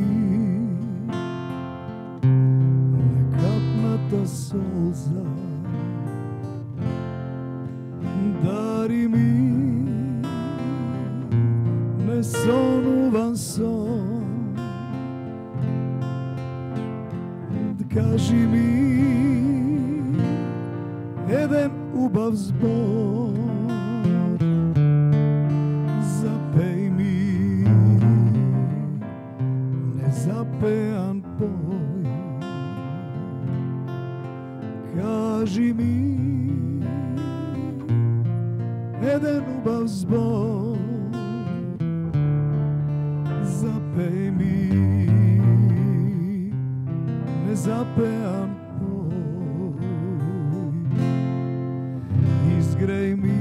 некапната солза, дари ми несонуван сон, кажи ми еден убав збор, запей ми незапеан пој, кажи ми еден убав збор, запей ми незапеан пој, изгреј ми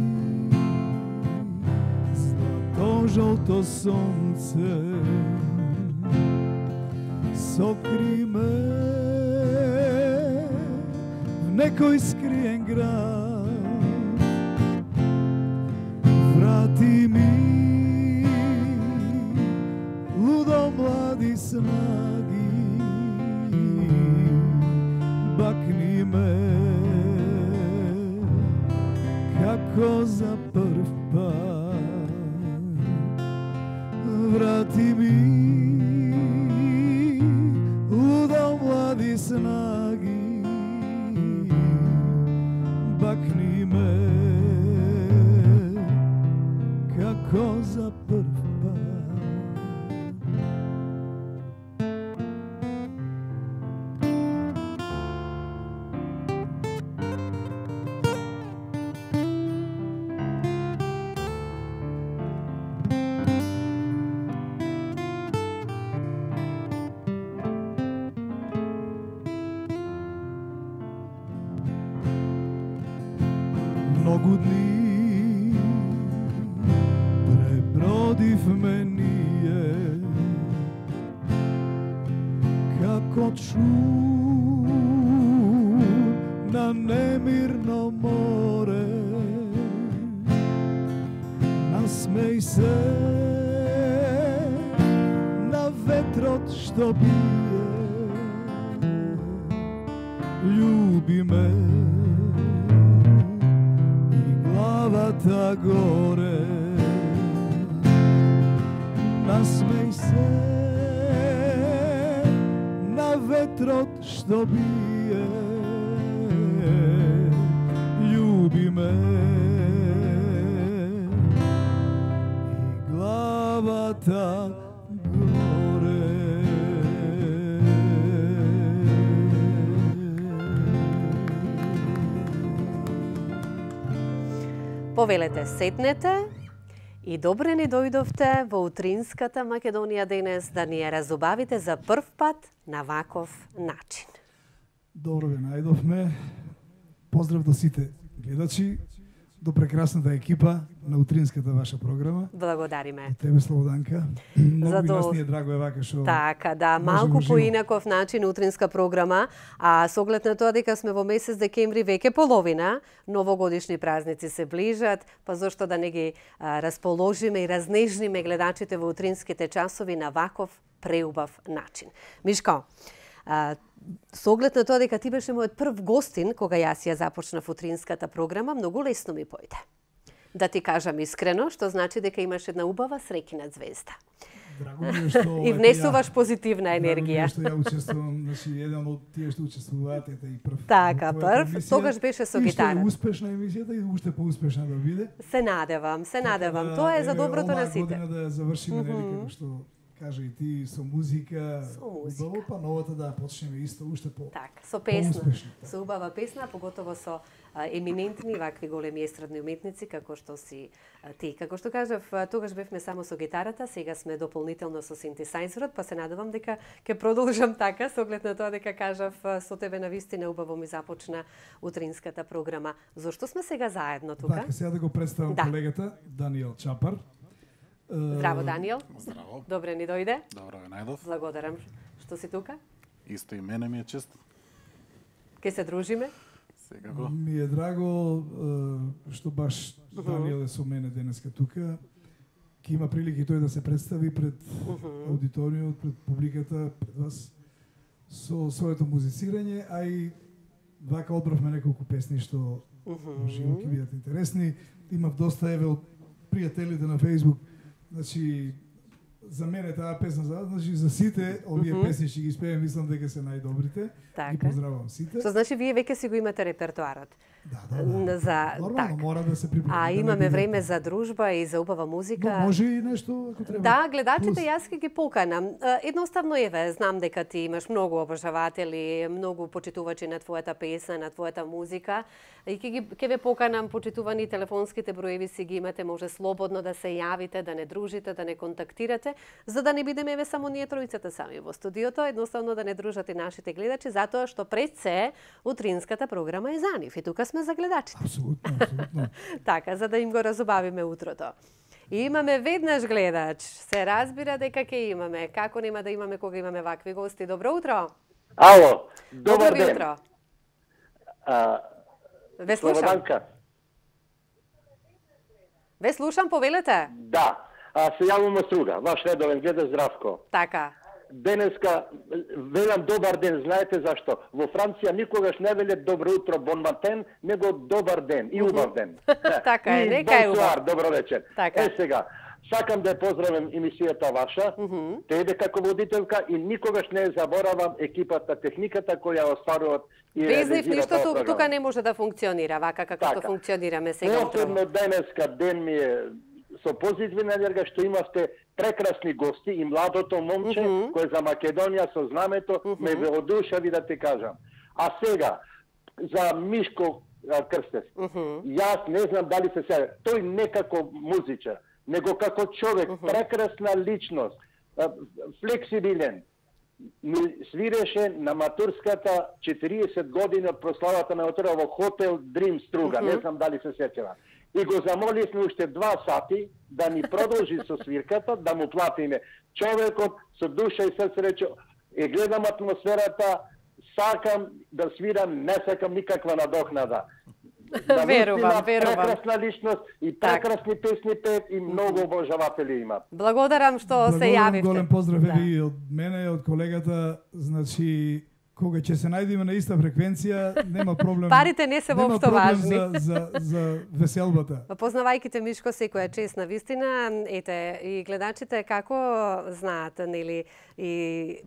злато жолто сонце, сокри ме в некој скриен град, врати ми лудо млади снаги, бакни ме како за прв пат, врати ми лудо млади снаги, бакни ме како за прв пат. Многу дни пребродивме ние, како чур на немирно море. Насмеј се на ветрот што бие, љуби ме главата горе, насмеј се на ветрот што бие, љуби ме и главата горе. Повелете, сетнете и добре ни дојдовте во утринската Македонија денес да ни ја разубавите за прв пат на ваков начин. Добро ве најдовме. Поздрав до сите гледачи, до прекрасната екипа на утринската ваша програма. Благодариме. До тебе, Слободанка. Многу и нас ни е драго е вака шо. Така, да, малку поинаков начин утринска програма, а со оглед на тоа дека сме во месец декември, веќе половина, новогодишни празници се ближат, па зошто да не ги расположиме и разнежниме гледачите во утринските часови на ваков преубав начин. Мишко, со оглед на тоа дека ти беше мојот прв гостин кога јас ја започнав утринската програма, многу лесно ми појде. Да ти кажам искрено, што значи дека имаш една убава среќна звезда. Драго ми е што и внесуваш позитивна енергија. Драго ми е што ја учествувам, значи еден од тие што учествуваат ета и прв. Така, прв, тогаш беше со гитара. И што е успешна емисијата и уште поуспешна да биде. Се надевам, се надевам. Тоа е за доброто на сите. Оваа година да ја завршиме нели како што кажа и ти со музика. Убаво, па новата да почнеме исто уште по. Така, со песна. Со убава песна, поготово со еминентни вакви големи естрадни уметници како што си ти. Како што кажав, тогаш бевме само со гитарата, сега сме дополнително со синтесајзерот, па се надевам дека ќе продолжам така со оглед на тоа дека кажав со тебе навистина убаво ми започна утринската програма. Зошто сме сега заедно тука? Така, сега да го представам колегата Даниел Чапар. Здраво, Даниел. Здраво. Добре ни дојде. Добро ве најдов. Благодарам што си тука. Исто и мене ми е чест. Ке се дружиме. Секако. Ми е драго што баш Даниел е со мене денеска тука. ќе има прилики тој да се представи пред аудиториумот, пред публиката, пред вас со своето музицирање, а и вака одбравме неколку песни што живо ќе бидат интересни. Имав доста еве од пријателите на Facebook. Значи за мене таа песна значи за сите овие песни што ги испеем, мислам дека се најдобрите. Ги поздравувам сите. Што значи вие веќе си го имате репертоарот. Да. Нормално мора да се припреми. А имаме време за дружба и за убава музика. Но може и нешто ако треба. Да, гледачите јас ќе ги поканам. Едноставно еве, знам дека ти имаш многу обожаватели, многу почитувачи на твојата песна, на твојата музика и ќе ве поканам, почитувани, телефонските броеви си ги имате, може слободно да се јавите, да не дружите, да не контактирате, за да не бидеме еве само ние тројцата сами во студиото, едноставно да не дружат и нашите гледачи, затоа што пред се утринската програма е за нив и тука сме за гледачите. Апсолутно. Така, за да им го разубавиме утрото. И имаме веднаш гледач. Се разбира дека ќе имаме. Како нема да имаме кога имаме вакви гости? Добро утро. Ало, добар ден. Утро. Ве слушам. Слободанка. Ве слушам, повелете. Да. Се јавувам од Струга. Ваш редовен гледач Здравко. Така. Денеска велам добар ден, знаете зашто? Во Франција никогаш не велат добро утро, бон матен, него добар ден и убав ден. Така е, нека е убав. Добро вечер. Така. Сега, сакам да ја поздравам емисијата ваша, те иде како водителка и никогаш не заборавам екипата, техниката која остваруват и без нив реализира ништо тука не може да функционира вака како што функционираме сега. Посебно денеска ден ми е со позитивна енергија што имавте прекрасни гости и младото момче кој за Македонија со знамето ме воодушеви да ти кажам. А сега за Мишко Крстев. Јас не знам дали се сега, тој не како музичар, него како човек, прекрасна личност, флексибилен. Ми свиреше на матурската 40 години од прославата на отора во хотел Дрим Струга, не знам дали се сеќава. И го замоливме уште 2 сати да ни продолжи со свирката, да му платиме. Човекот со душа и срце рече, гледам атмосферата, сакам да свирам, не сакам никаква надокнада. Верувам. Прекрасна личност и прекрасни песни пеат и многу обожаватели имат. Благодарам што се јавивте. Голем поздрав и од мене и од колегата, значи кога ќе се најдеме на иста фреквенција, нема проблем. Парите не се воопшто важни. за веселбата. Познавајќи те, Мишко, секоја чест на вистина, ете, и гледачите како знаат, нели, и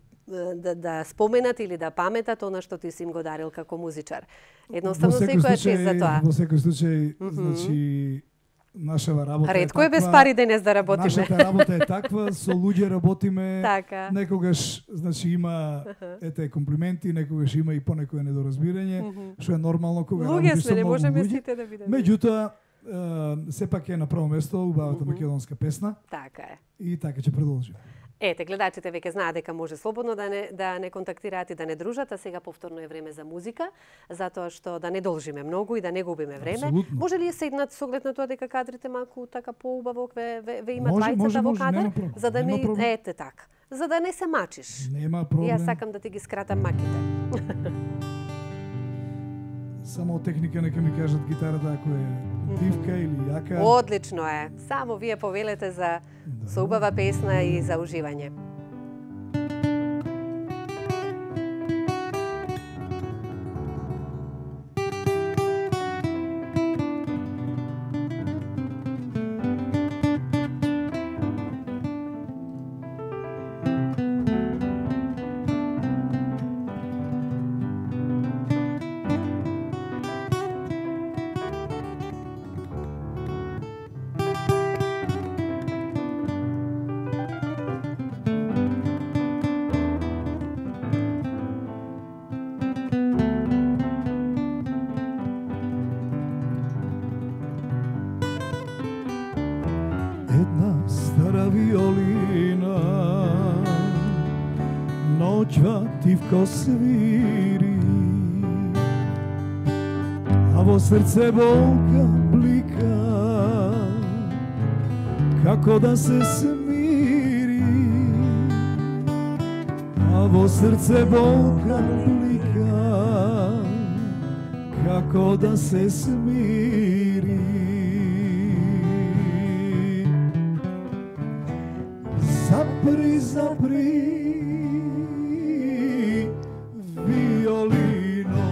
да споменат или да паметат она што ти си им го дарил како музичар. Едноставно секоја чест за тоа. Во секој случај, значи, нашава работа ретко е без пари денес да работиме. Нашата работа е таква, со луѓе работиме. Така. Некогаш, значи, има комплименти, некогаш има и понекое недоразбирање, што е нормално кога работиш со многу можеме луѓе. сите да бидеме. Меѓутоа, сепак е на прво место убавата македонска песна. Така е. И така ќе продолжи. Ете, гледачите веќе знаат дека може слободно да не контактираат и да не дружат, а сега повторно е време за музика, затоа што да не должиме многу и да не губиме време. Абсолютно. Може ли седнат со оглед на тоа дека кадрите малку така поубаво ве имат лајцата во кадар, за да не ете така, за да не се мачиш. Нема проблем. Јас сакам да ти ги скратам маките. Само техника нека ми кажат гитарата ако е дивка или јака. Одлично е. Само вие повелете за со убава песна и за уживање. Тивко свири, а во срце болка блика, како да се смири, а во срце болка блика, како да се смири. Запри, запри, виолино,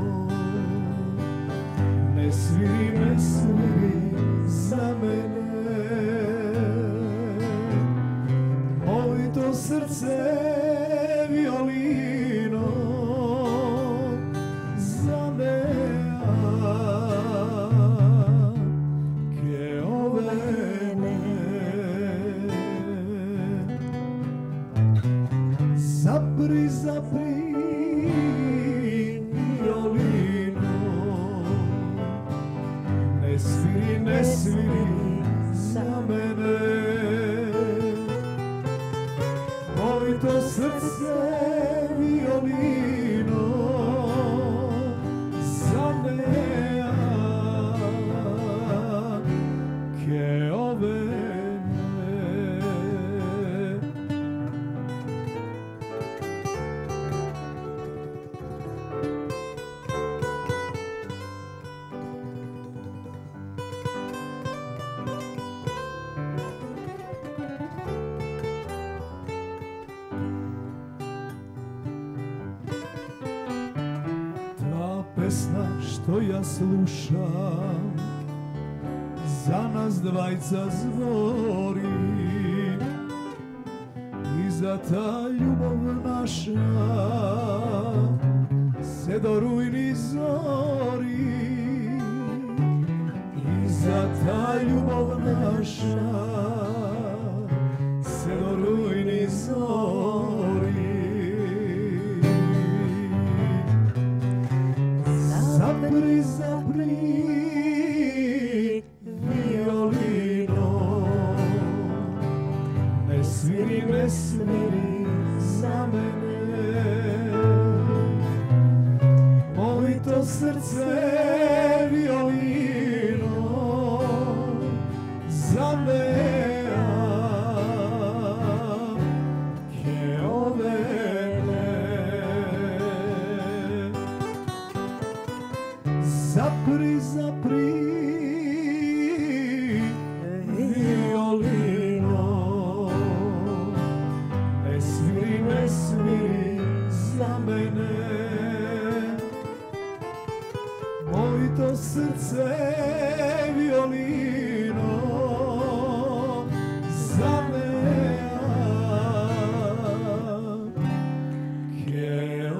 не свири за мене, моето сърце виолино, за нея, ке овене. Запри, запри, виолино, не свири за мене, моето сърце виолино, за нея, ке овене. Pesna što ja slušam za nas dvajca zvori i za ta ljubav naša se do rujni zori i za ta ljubav naša se do rujni zori. Zapri, zapri, violino, ne sviri za mene, mojito srce violino, za mea, che ovene. Zapri, zapri, violino, ne sviri za mene, mojito srce violino, za mea, che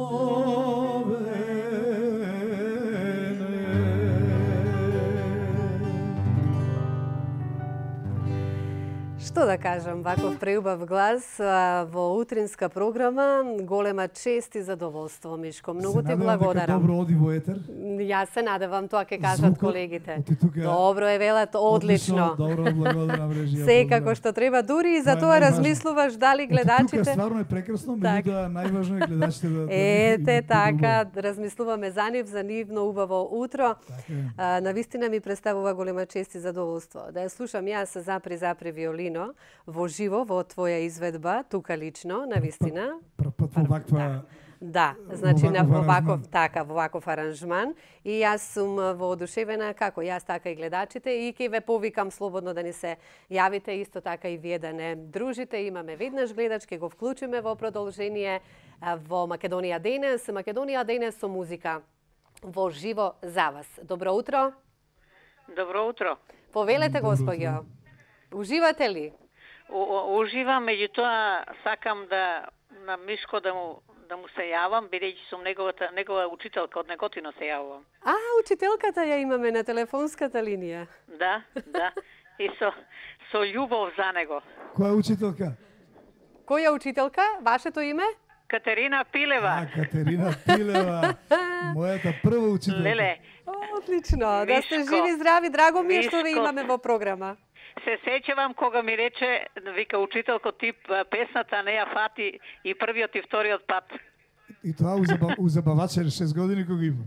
Што да кажам, ваков преубав глас во утринска програма, голема чест и задоволство, Мишко. Многу ти благодарам. Добро оди во етер. Јас се надевам тоа ќе кажат колегите. Тука, добро е велат, одлично. Добро, благодарам режија. Секако што треба, дури и за тоа размислуваш дали гледачите. Тука стварно е прекрасно, меѓутоа најважно е гледачите да. Ете така, размислуваме за нивно убаво утро. Навистина ми представува голема чест и задоволство да ја слушам јас Запри виолино во живо во твоја изведба, тука лично, навистина. Прв пат во ваква. Да, значи во ваков аранжман и јас сум воодушевена како јас така и гледачите и ќе ве повикам слободно да ни се јавите, исто така и вие да не дружите. Имаме веднаш гледач, ќе го вклучиме во продолжение во Македонија денес со музика во живо за вас. Добро утро. Добро утро. Повелете, господјо. Уживате ли? Уживам, меѓутоа сакам да на Мишко да му се јавам, бидејќи сум негова учителка, од Неготино се јавувам. Учителката ја имаме на телефонската линија. Да. И со љубов за него. Која учителка? Која учителка? Вашето име? Катерина Пилева. Катерина Пилева. Мојата прва учителка. Леле. Одлично. Да сте живи, здрави, драго ми е што ве имаме во програма. Се сеќавам кога ми рече, вика учителко, ти песната не ја фати и првиот и вториот пат. И тоа узабаваче 6 години кога имам.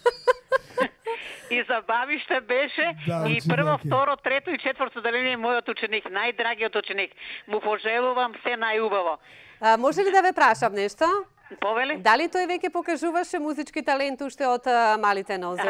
И забавиште беше, да, и прво, второ, трето и четврто деление мојот ученик, најдрагиот ученик. Му пожелувам се најубаво. Може ли да ве прашам нешто? Повели? Дали тој веќе покажуваше музички талент уште од малите нозе?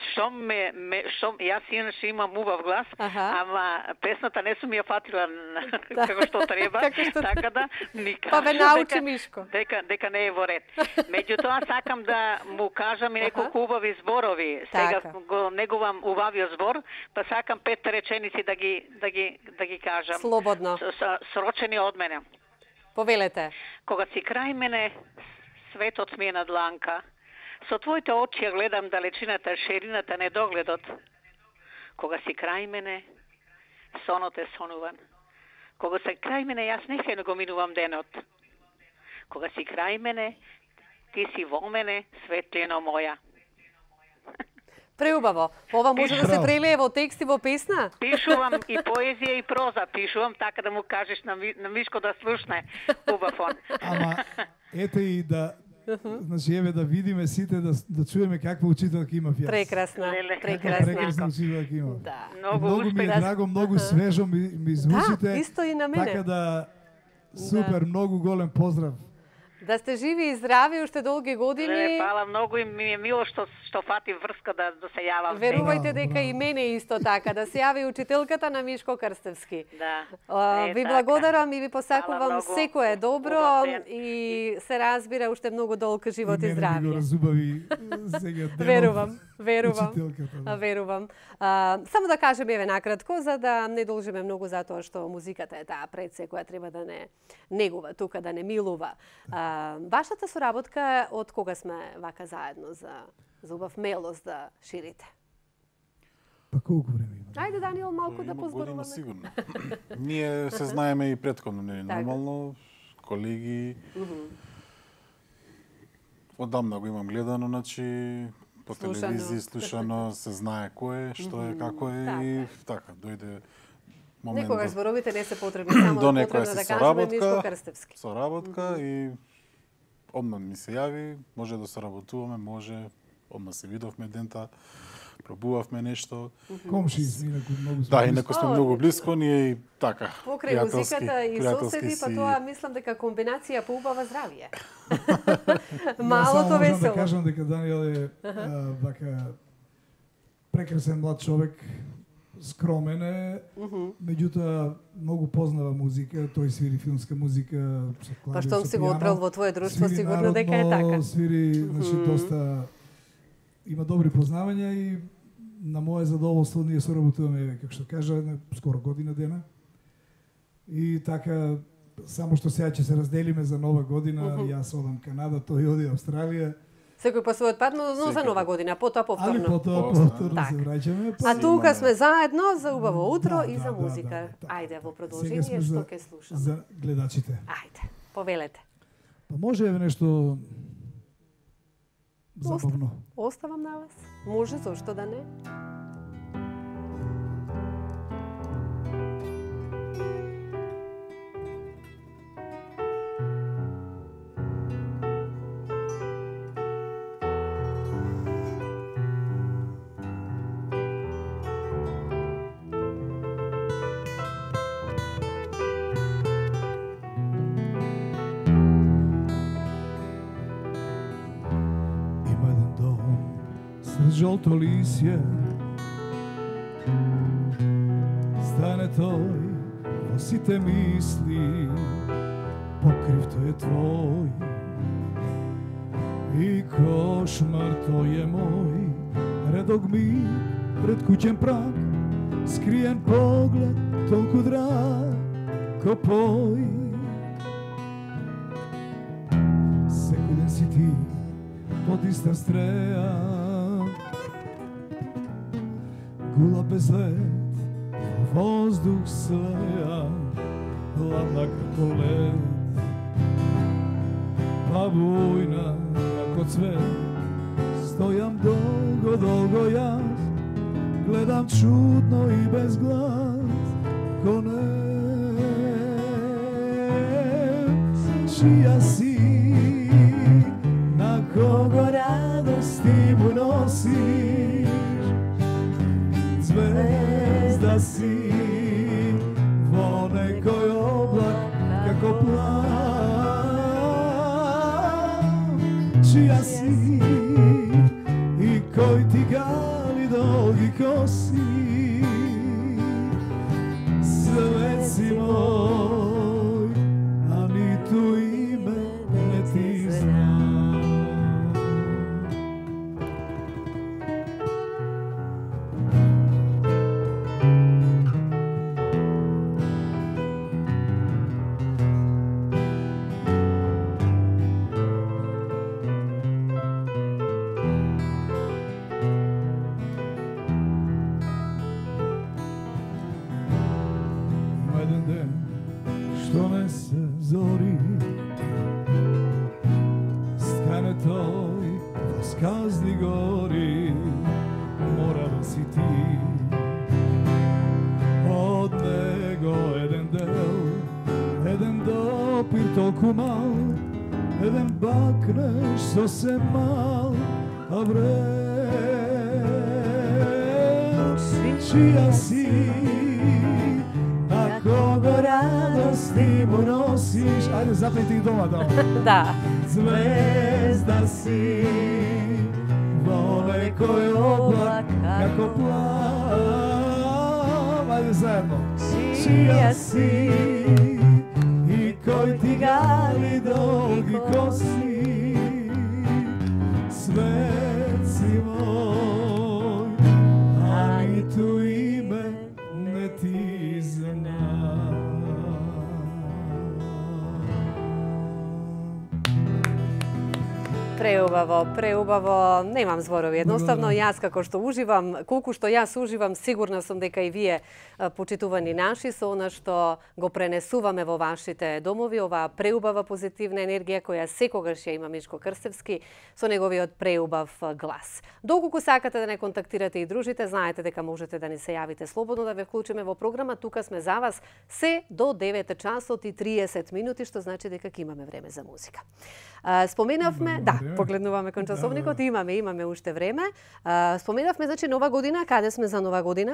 Јас иначе имам убав глас, ама песната не сум ја фатила како што треба, така да ми кажа. Па ве научи Мишко. Дека не е во ред. Меѓутоа сакам да му кажам и неколку убави зборови. Сега го негувам убавиот збор, па сакам 5 реченици да ги кажам. Слободно. Срочени од мене. Повелете. Кога си крај мене, светот ми е на дланка. Со твоите очи ја гледам далечината, ширината, недогледот. Кога си крај мене, сонот е сонуван. Кога си крај мене, јас нехајно го минувам денот. Кога си крај мене, ти си во мене, светлино моја. Преубаво. Ова може да се прелее во текст и во песна? Пишувам и поезија и проза, пишувам така да му кажеш на Мишко да слушне убав он. Ама ете и да значи еве да видиме сите да чуеме каква учителка има јас. Прекрасна. Прекрасна учителка има. Да. Многу ми е драго, многу свежо ми звучите. Да, исто и на мене. Така да супер, многу голем поздрав. Да сте живи и здрави уште долги години. Фала многу и ми е мило што фати врска да се јавам. Верувајте дека и мене исто така, да се јави учителката на Мишко Крстевски. Да. Ви благодарам и ви посакувам секое добро и се разбира уште многу долг живот и здравје. Мене го разубави сега денот. Верувам. Да. Верувам. Само да кажем еве накратко, за да не должиме многу затоа што музиката е таа пред која треба да не негува тука, да не милува. Вашата соработка од кога сме вака заедно за убав мелост да ширите? Па колку време има? Ајде, Даниел, малку да позборуваме. Сигурно. Ние се знаеме и претходно, нели, нормално, колеги. Одамна го имам гледано, значи, по телевизија, слушано, се знае кој е, што е, како е и така, дојде момент. Некогаш зборовите не се потребни, само потребно да кажеме Мишко Крстевски. Соработка и одмah ми се јави, може да соработуваме, може, одмah се видовме дента, пробувавме нешто. Комши, инаку многу сме. Да, инаку сме многу близко, ние и така. Покрај музиката и соседи, па тоа мислам дека комбинација по убава здравје. Малото весело. Да кажам дека Даниел е вака прекрасен млад човек, скромен е, меѓутоа многу познава музика, тој свири филмска музика со клавир. Па штом си го отбрал во твое друштво, сигурно дека е така. Свири, значи доста има добри познавања и на мое задоволство ние соработуваме, како што кажа, скоро година дена. И така, само што сега ќе се разделиме за нова година, јас одам Канада, тој оди Австралија. Секој по својот пат, но за нова година, потоа повторно. Али потоа повторно се враќаме. А тука сме заедно за убаво утро и за музика. Ајде, во продолжение што ќе слушаме. За гледачите. Ајде, повелете. Па може еве нешто забавно. Оставам на вас. Може, зошто да не? Жолто лисје стане тој во сите мисли, покрив тој е твој и кошмар тој е мој, редок ми пред куќен праг, скриен поглед толку драг ко пој. Секој ден си ти под иста стреја, гула без лед, воздух слеја, ладна како лед, па бујна како цвет, стојам долго, долго јас, гледам чудно и без глас, ко не, чија си, на кого радости му носиш, звезда си во некој облак како план. čija si i koji ti gali dolgi kosi. Svet si moj, a ni tu ime ne ti znam. Što ne se zori, stane toj skazni gori, morala si ti od nego jedan del, jedan dopir toliko mal, jedan bakneš sosem mal, a čija si, koga radosti mu nosiš. Ajde, zapeti ih doma tamo. Da. Zvezda si, vole koji oblak kako plav. Ajde zajedno. Čija si i koji ti gali dolgi kosi. Svet si moj, a ni tu ime ne ti znam. Преубаво, преубаво. Немам зборови. Едноставно, јас како што уживам, колку што јас уживам, сигурна сум дека и вие, почитувани наши, со она што го пренесуваме во вашите домови, оваа преубава позитивна енергија која секогаш ја има Мишко Крстевски со неговиот преубав глас. Доколку сакате да не контактирате и дружите, знаете дека можете да ни се јавите слободно да ве вклучиме во програма. Тука сме за вас се до 9 часот и 30 минути, што значи дека ќе имаме време за музика. Споменавме, да, погледнуваме кон часовникот, имаме уште време. Споменавме, значи, Нова година, каде сме за Нова година?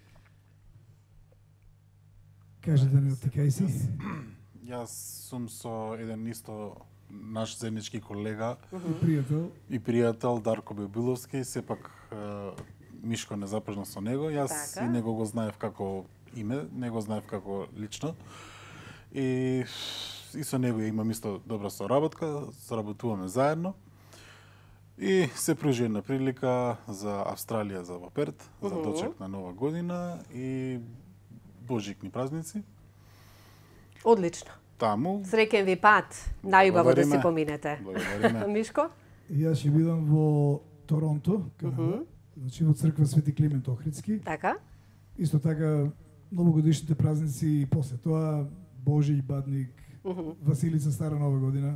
Кажи да не отекај си. Јас сум со еден исто наш заеднички колега и пријател Дарко Бебиловски, сепак Мишко не започна со него. Јас и него го знаев како име, не го знаев како лично. И со него имам исто добра соработка, соработуваме заедно. И се пружи една прилика за Австралија, за Перт, за дочек на Нова година и Божикни празници. Одлично. Таму. Среќен ви пат. Најубаво да си поминете. Мишко? Јас ќе бидам во Торонто, значи во црква Свети Климент Охридски. Така. Исто така новогодишните празници и после тоа Божи Бадник, Василица Стара Нова година.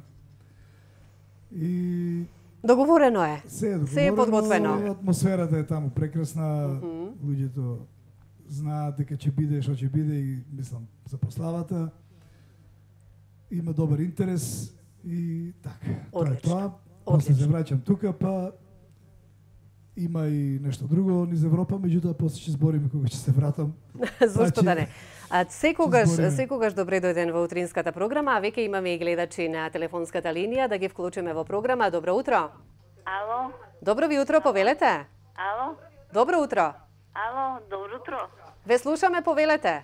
И договорено е. Се е подготвено. Атмосферата е таму прекрасна. Луѓето знаат дека ќе биде што ќе биде и мислам за прославата. Има добар интерес и така. Тоа е тоа. После се враќам тука, па има и нешто друго низ Европа, меѓутоа после ќе збориме кога ќе се вратам. Зошто да не? Секогаш добре дојден во утринската програма, а веќе имаме и гледачи на телефонската линија, да ги вклучиме во програма. Добро утро. Ало. Добро ви утро, повелете. Ало. Добро утро. Ало, добро утро. Ве слушаме, повелете.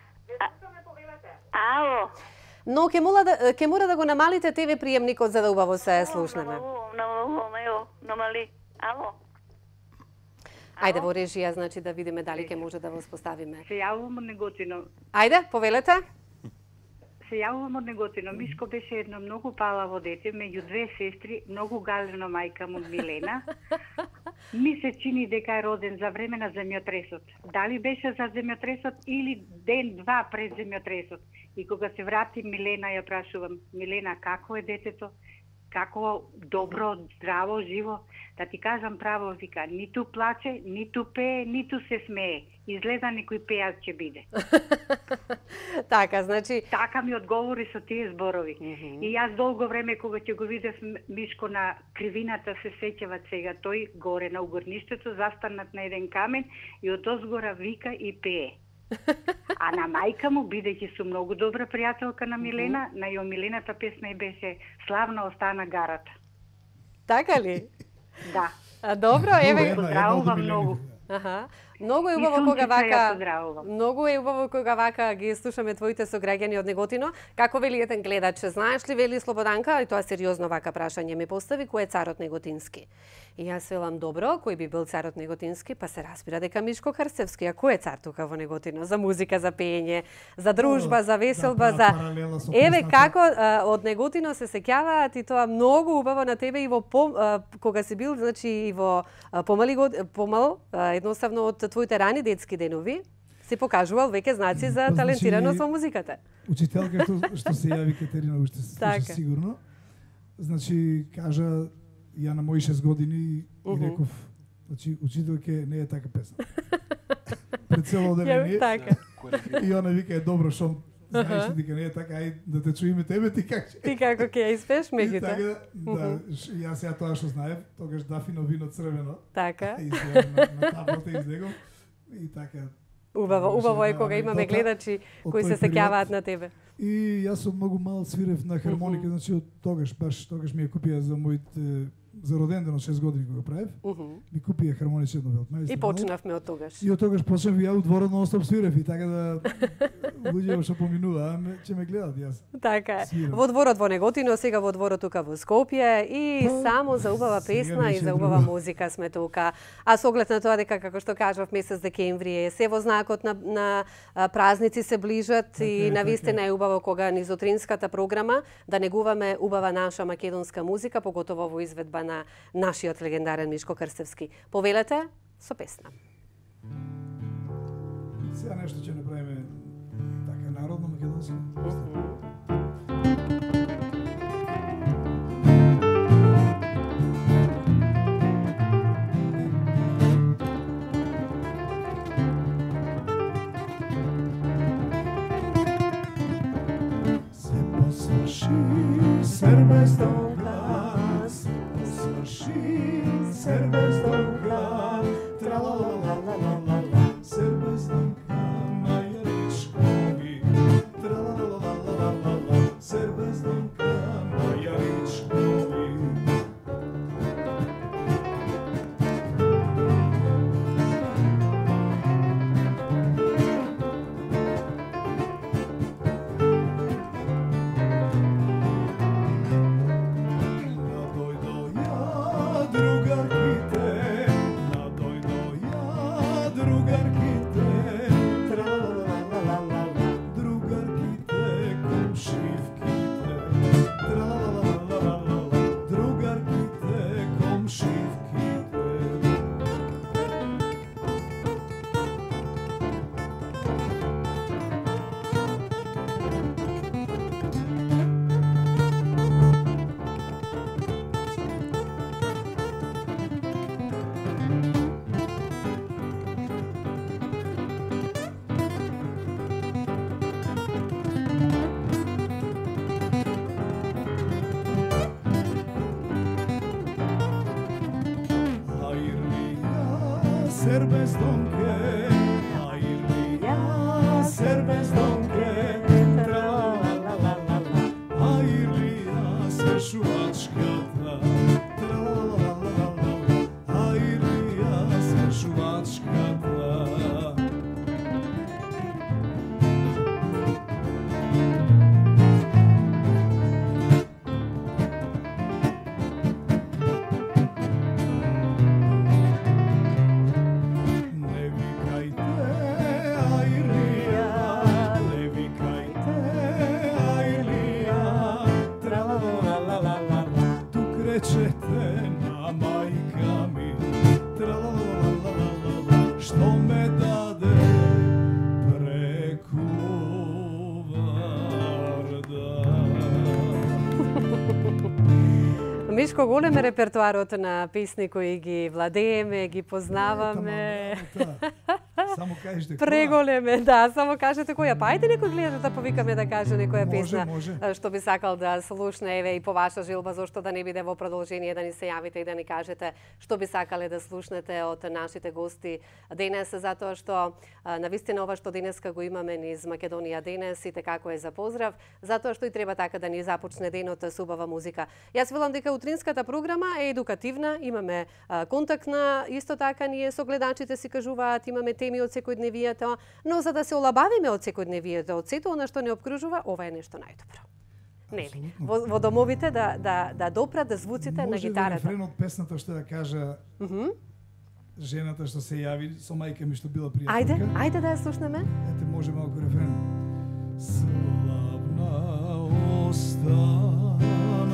Ало. Но ќе мора да го намалите ТВ приемникот за да убаво се слушнеме. Намали. Ало. Ајде во режија, значи да видиме дали ќе може да го поставиме. Се јавувам од Неготино. Ајде, повелете. Се јавувам од Неготино. Мишко беше едно многу палаво дете, меѓу две сестри, многу галено мајка му Милена. Ми се чини дека е роден за време на земјотресот. Дали беше за земјотресот или ден-два пред земјотресот. И кога се врати Милена, ја прашувам, Милена, како е детето? Како добро, здраво, живо? Да ти кажам право, вика, ниту плаче, ниту пее, ниту се смее. Изгледа некој пејач ќе биде. Така, значи... Така ми одговори со тие зборови. И јас долго време, кога ќе го видев Мишко на кривината, се сеќават сега, тој горе на угорништето, застанат на еден камен и од озгора вика и пее. А на мајка му, бидејќи сум многу добра пријателка на Милена, на ја Милената песна и беше Славна остана гарата. Така ли? Да. Добро, еве. Поздравувам многу. Аха. Многу е убаво кога вака. Поздравувам. Многу е убаво кога вака ги слушаме твоите сограѓани од Неготино. Како вели еден гледач, знаеш ли, вели Слободанка, и тоа сериозно вака прашање ми постави, кој е царот Неготински? И јас велам, добро, кој би бил царот Неготински? Па се разбира дека Мишко Крстевски. А кој е цар тука во Неготино? За музика, за пеење, за дружба, за веселба, за еве како од Неготино се сеќаваат, и тоа многу убаво на тебе и во кога си бил, значи и во помал едноставно од твоите рани детски денови си покажувал веќе знаци за талентираност во музиката. Учителка што се јави Катерина уште сигурно. Значи кажа ја на мои 6 години и реков, значи учителке не е така песна. Пред цело одделение. И она вика е добро што знаеш дека не е така, ај да те чуиме тебе, ти како ќе. Ти како ќе ја испееш меѓуто. Така да, јас ја тоа што знаев, тогаш дафино вино црвено. Така. И на таблата излегов и така. Убаво е кога имаме гледачи кои се сеќаваат на тебе. И јас сум многу мал свирев на хармоника, значи од тогаш ми ја купија за моите за роден ден од 6 години кога правев. Ми купија хармоничен велтмајстер. И почнавме од тогаш. И од тогаш почнав ја у дворот нон-стоп свирев и така да луѓе што поминува, ќе ме гледат јас. Така е. Во дворот во Неготино, сега во дворот тука во Скопје и само за убава песна и за убава музика сме тука. А со оглед на тоа дека како што кажав месец декември е се во знакот на празници се ближат и навистина е убаво кога низ утринската програма да негуваме убава наша македонска музика, поготово во изведба на нашиот легендарен Мишко Крстевски. Повелете со песна. Сега нешто ќе направиме така народно македонско. Се посврши сербестон глас, посврши сербестон глас, тра-ла-ла-ла-ла-ла-ла, сербестон мајаричкови, тра-ла-ла-ла-ла-ла-ла, сербестон мајаричкови. Serbestonke, airlia, serbestonke, tra-la-la-la-la-la, airlia, sešuvačkata, tra-la-la-la-la-la, airlia, sešuvačkata. Мишко, голем е репертуарот на песни кои ги владееме, ги познаваме. Само кажете преголеме, да, само кажете која. Па ајде некој гледа да повикаме да каже некоја песна што би сакал да слушне, еве и по ваша жилба, зошто да не биде во продолжение да ни се јавите и да ни кажете што би сакале да слушнете од нашите гости денес, затоа што навистина ова што денеска го имаме низ Македонија денес и како е за поздрав, затоа што и треба така да ни започне денот со убава музика. Јас велам дека утринската програма е едукативна, имаме контактна, исто така ние со гледачите си кажуваат, имаме теми од секојдневието, но за да се олабавиме од секојдневието, од сето она што не обкружува, ова е нешто најдобро. Нели? Во домовите да допрат звуците на гитарата. Може да рефрен од песната што ја кажа жената што се јави со мајка ми што била пријателка. Ајде да ја слушнеме. Ете, може малку рефрен. Славна остана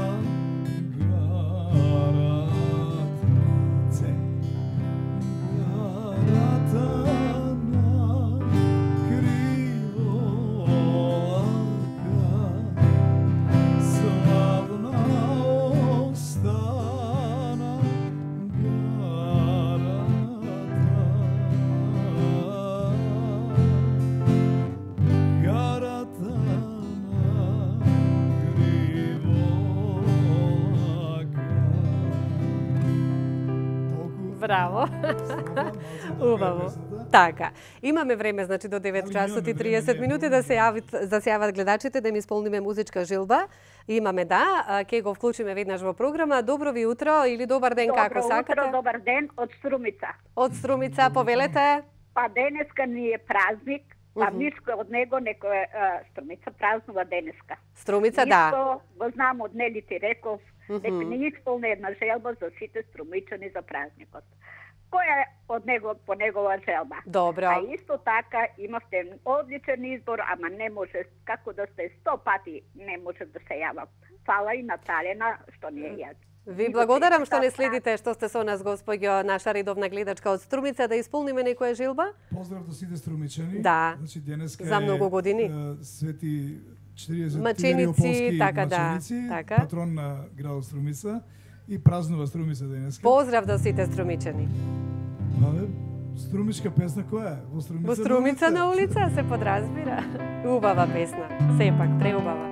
Браво. Убаво. Така, имаме време значи до 9 часот и 30 минути да се јават гледачите да ми исполниме музичка желба. Имаме ќе го вклучиме веднаш во програма. Добро ви утро или добар ден како сакате. Добро утро, добар ден од Струмица. Од Струмица, повелете. Па денеска ни е празник, па Мишко од него некој Струмица празнува денеска. Струмица, да. Мишко го знам од Нели ти реков, дека ни исполни една желба за сите струмичани за празникот. Која е од него по негова желба? Добро. А исто така имавте одличен избор, ама не може, како да сте 100 пати не може да се јавам. Фала и на Талена што не е јад. Ви благодарам што не следите, што сте со нас, госпоѓо, наша редовна гледачка од Струмица, да исполниме некоја желба? Поздрав до сите струмичани. Да. Значи денеска за многу години. Свети 40 маченици, така маченици, така. Патрон на градот Струмица и празнува Струмица денеска. Поздрав до сите струмичани. Струмичка песна која е? Во Струмица на улица се подразбира. Убава песна, сепак преубава.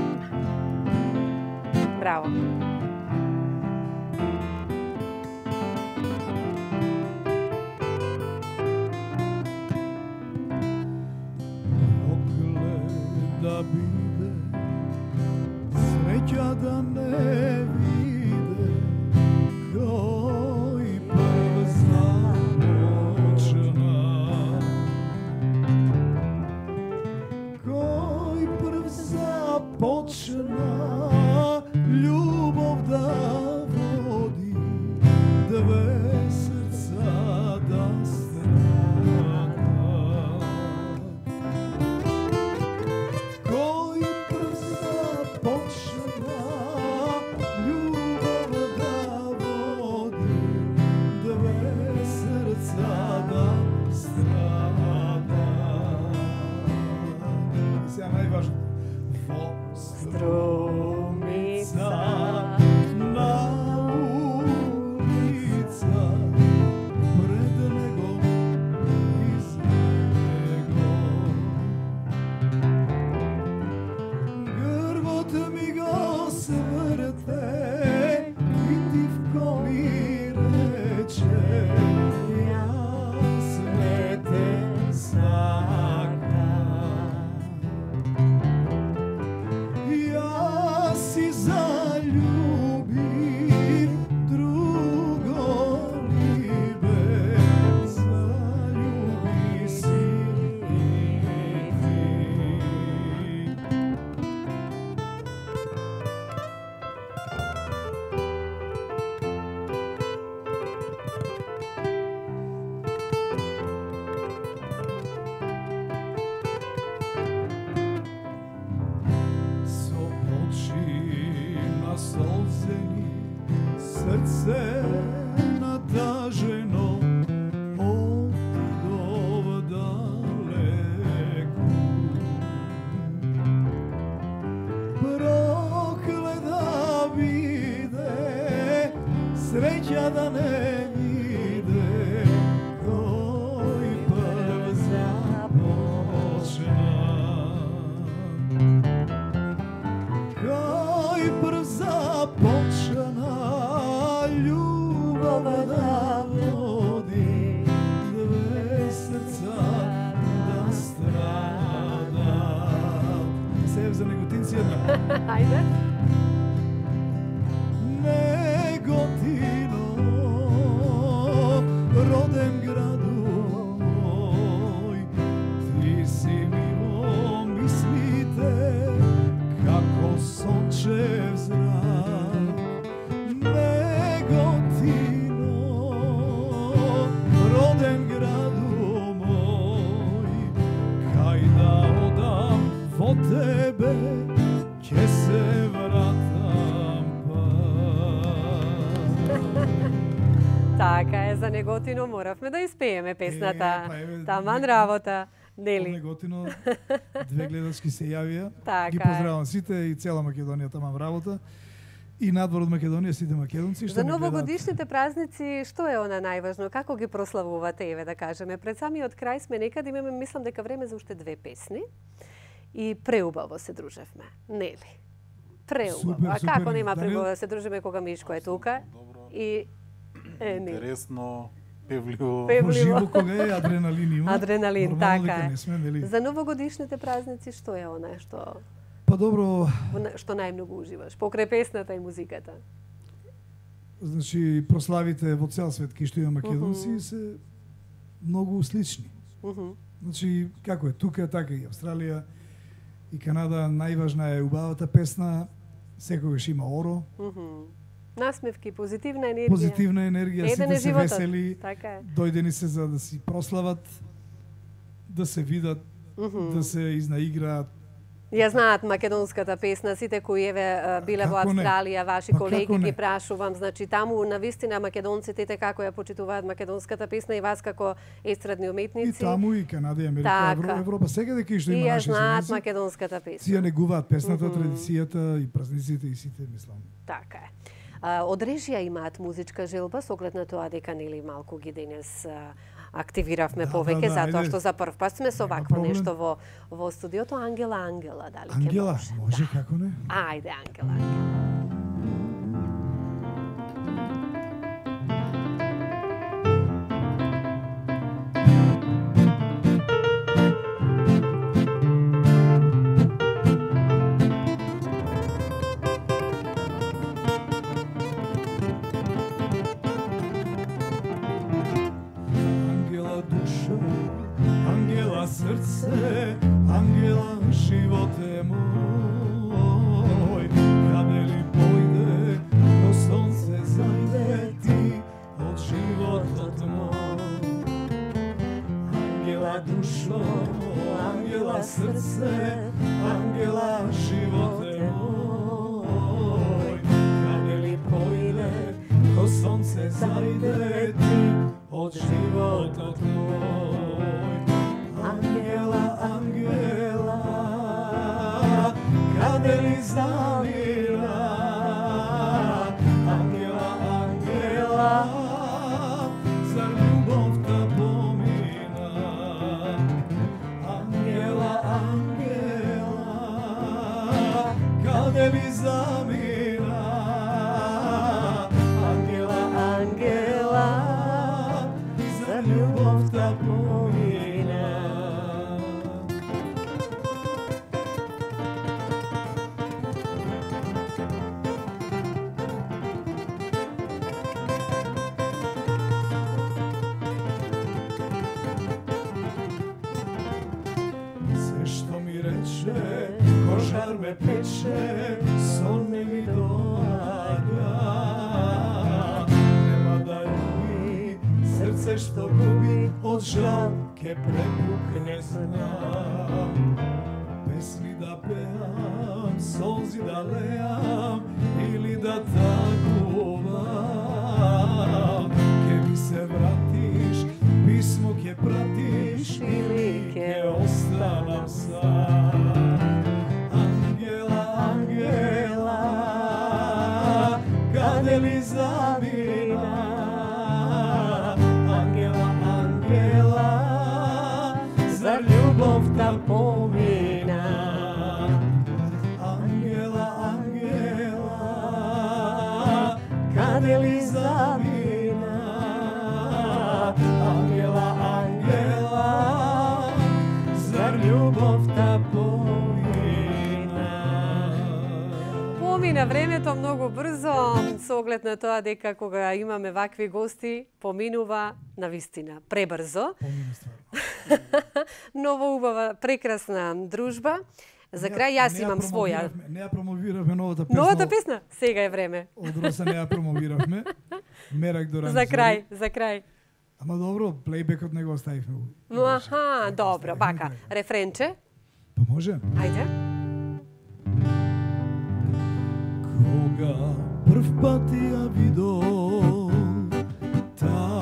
Браво. Да биде, среќа да не виде, кој прв започна. Кој прв започна, љубов да води, две срца да Струмица на улица, пред него из него. Грбот ми го сврте, Витивко ми рече, јас не те сакам. Si zaljubim drugo libe, zaljubi si i ti. Solzeni, srce nataženo, otidov daleku. Prokleda vide, sreća da ne vide, koji prv Така е, за Неготино моравме да испееме песната. Таман работа. Нели? Неготино, 2 гледачки се јавија. Така ги поздравам сите и цела Македонија таман работа. И надвор од Македонија сите македонци што за новогодишните празници што е она најважно? Како ги прославувате, еве да кажеме? Пред самиот крај сме некаде, имаме мислам дека време за уште 2 песни. И преубаво се дружевме, нели? Преубаво. А како нема преубаво да се дружиме кога Мишко е тука? И интересно, певливо. Живо кога е адреналин има. Адреналин, така е. Нели? За новогодишните празници што е она што Па добро, што најмногу уживаш покрај песната и музиката? Значи прославите во цел свет кои што има македонци се многу слични. Значи како е тука, така и Австралија и Канада, најважна е убавата песна, секогаш има оро. Насмевки, позитивна енергија. Позитивна енергија, сите се весели, така дојдени се за да си прослават, да се видат, да се изнаиграат. Ја знаат македонската песна, сите кои еве биле во Австралија, ваши колеги ги прашувам, значи таму навистина македонците како ја почитуваат македонската песна и вас како естрадни уметници. И таму и Канада и Америка, Европа, секаде кај што има наши сојузници. И ја знаат македонската песна. Сија негуваат песната, традицијата и празниците и сите, мислам. Така е. Од режија имаат музичка желба, со оглед на тоа дека нели малку ги денес активиравме повеќе, затоа што за прв пат сме со вакво нешто во студиото. Ангела, дали ќе може, како не? Ајде, Ангела. Srce, Angela, živote moj, kade li pojde, ko sonce zajde ti od života moj. Angela dušo, Angela srce, Angela živote moj, kade li pojde, ko sonce zajde ti od života moj. Angela, Angela, kade li zamira? Angela, Angela, zar ljubov ta pomina? Angela, Angela, kade li zamira? Angela, Angela, zar ljubov ta pomina? Kožar me peče, son ne mi dođa. Nema da ljubi, srce što gubi, od žalke prepukne znam. Pesmi da pevam, solzi da lejam, ili da taguvam. Ke mi se vratiš, pismo ke pratiš, ili ke ostanam sam. Kade li zamira? Angela, Angela, zar ljubov ta pomina? Angela, Angela, kade li zamira? Angela, Angela, zar ljubov ta pomina? Помина времето многу брзо, со оглед на тоа дека кога имаме вакви гости, поминува навистина пребрзо. Ново убава, прекрасна дружба. За крај јас имам своја. Не ја промовиравме новата песна. Новата песна? Сега е време. Од Роса не ја промовиравме. Мерак до За крај, за крај. Ама добро, плейбекот не го оставивме. Аха, добро, бака. Рефренче? Па може. Ајде. Кога прв пат ја видов,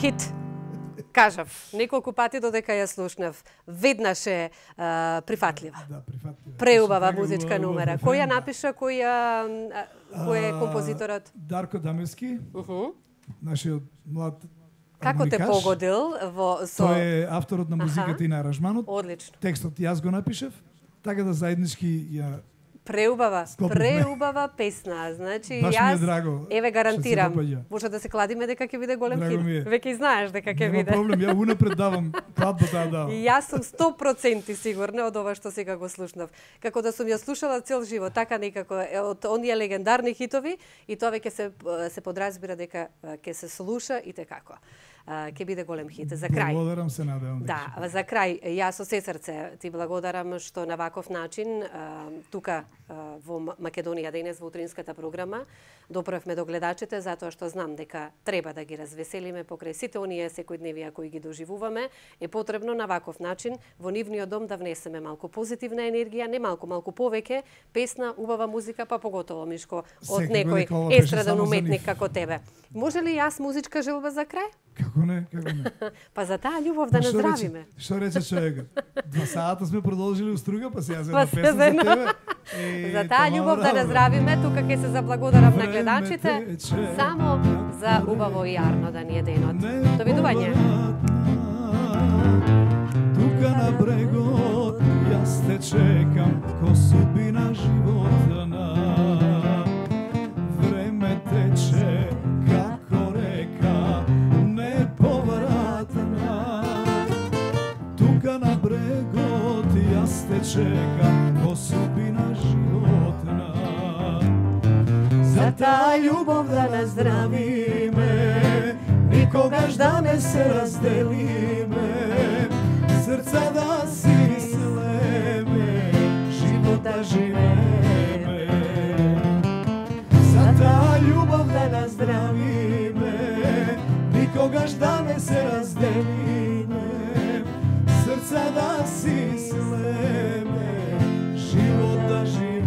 хит. Кажав, неколку пати додека ја слушнав. Веднаш е прифатлива. Да, прифатлива. Преубава музичка номера. Кој ја напиша, кој е композиторот? Дарко Дамевски, нашиот млад Како те погодил со... Тој е авторот на музиката и на аранжманот. Одлично. Текстот јас го напишав, така да заеднички ја преубава песна. Значи, баш јас, ми е драго, еве гарантирам, се може да се кладиме дека ќе биде голем драго хит. Веќе знаеш дека ќе биде. Нема проблем, ја унапред давам кладбата давам. И јас сум 100% сигурна од ова што сега го слушнав. Како да сум ја слушала цел живот, така некако од оние легендарни хитови, и тоа веќе се подразбира дека ќе се слуша и како. Ќе биде голем хит. За крај. Благодарам, се надевам. Да, за крај, јас со се срце ти благодарам што на ваков начин тука во Македонија денес во утринската програма доправме до гледачите, затоа што знам дека треба да ги развеселиме покрај сите оние секојдневија кои ги доживуваме. Е потребно на ваков начин во нивниот дом да внесеме малку позитивна енергија, не малку повеќе, песна, убава музика, па поготово Мишко од некој естраден уметник како тебе. Може ли јас музичка желба за крај? Како не? Па за таа љубов да не здравиме. Што рече човекот? 2 сата сме продолжили уструга, па сега за песна за тебе. За таа љубов да не здравиме, тука ќе се заблагодарам на гледачите, само за убаво и јарно да ни е денот. Довидување. Тука на брегот, јас те чекам, ко судбина животна. Време тече, како река, неповратна. Тука на брегот, јас те чекам, ко судбина животна. За таа љубов да не здравиме, никогаш да не се разделиме, срца да си слеме, живот да живееме. За таа љубов да не здравиме, никогаш да не се разделиме, срца да си слеме, живот да живееме.